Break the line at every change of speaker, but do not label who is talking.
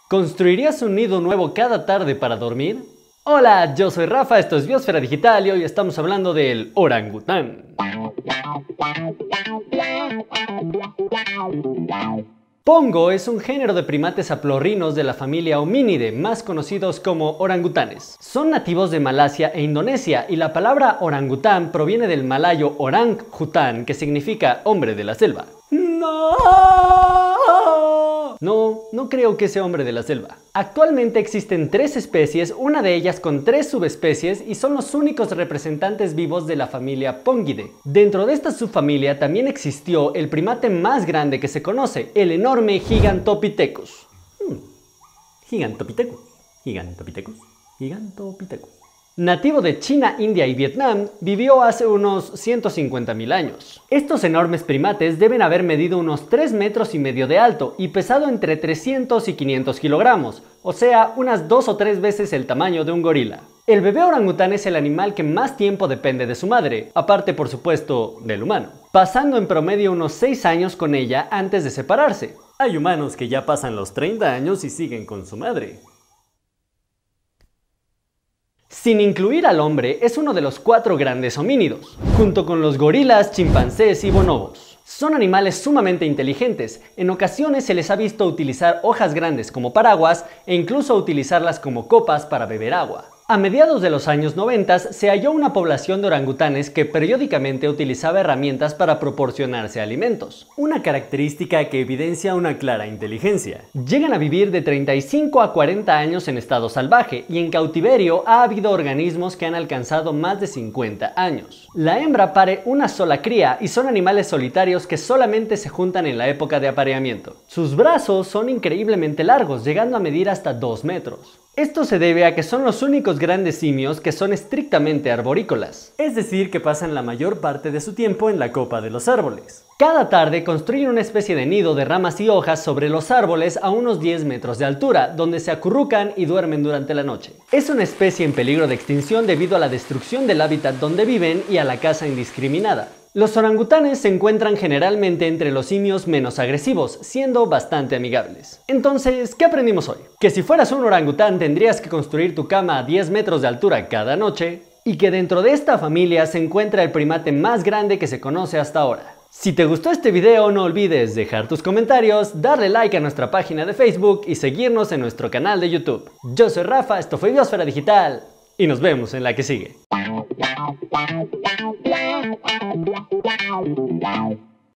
¿Construirías un nido nuevo cada tarde para dormir? Hola, yo soy Rafa, esto es Biosfera Digital y hoy estamos hablando del orangután. Pongo es un género de primates haplorrinos de la familia Hominidae, más conocidos como orangutanes. Son nativos de Malasia e Indonesia y la palabra orangután proviene del malayo orang hutan, que significa hombre de la selva. No creo que sea hombre de la selva. Actualmente existen 3 especies, una de ellas con 3 subespecies y son los únicos representantes vivos de la familia Pongidae. Dentro de esta subfamilia también existió el primate más grande que se conoce, el enorme Gigantopithecus. Gigantopithecus. Nativo de China, India y Vietnam, vivió hace unos 150.000 años. Estos enormes primates deben haber medido unos 3,5 metros de alto y pesado entre 300 y 500 kilogramos, o sea, unas 2 o 3 veces el tamaño de un gorila. El bebé orangután es el animal que más tiempo depende de su madre, aparte por supuesto del humano, pasando en promedio unos 6 años con ella antes de separarse. Hay humanos que ya pasan los 30 años y siguen con su madre. Sin incluir al hombre, es uno de los 4 grandes homínidos, junto con los gorilas, chimpancés y bonobos. Son animales sumamente inteligentes, en ocasiones se les ha visto utilizar hojas grandes como paraguas e incluso utilizarlas como copas para beber agua. A mediados de los años 90 se halló una población de orangutanes que periódicamente utilizaba herramientas para proporcionarse alimentos, una característica que evidencia una clara inteligencia. Llegan a vivir de 35 a 40 años en estado salvaje y en cautiverio ha habido organismos que han alcanzado más de 50 años. La hembra pare una sola cría y son animales solitarios que solamente se juntan en la época de apareamiento. Sus brazos son increíblemente largos, llegando a medir hasta 2 metros. Esto se debe a que son los únicos grandes simios que son estrictamente arborícolas, es decir, que pasan la mayor parte de su tiempo en la copa de los árboles. Cada tarde construyen una especie de nido de ramas y hojas sobre los árboles a unos 10 metros de altura, donde se acurrucan y duermen durante la noche. Es una especie en peligro de extinción debido a la destrucción del hábitat donde viven y a la caza indiscriminada. Los orangutanes se encuentran generalmente entre los simios menos agresivos, siendo bastante amigables. Entonces, ¿qué aprendimos hoy? Que si fueras un orangután tendrías que construir tu cama a 10 metros de altura cada noche, y que dentro de esta familia se encuentra el primate más grande que se conoce hasta ahora. Si te gustó este video no olvides dejar tus comentarios, darle like a nuestra página de Facebook y seguirnos en nuestro canal de YouTube. Yo soy Rafa, esto fue Biosfera Digital y nos vemos en la que sigue. Wow.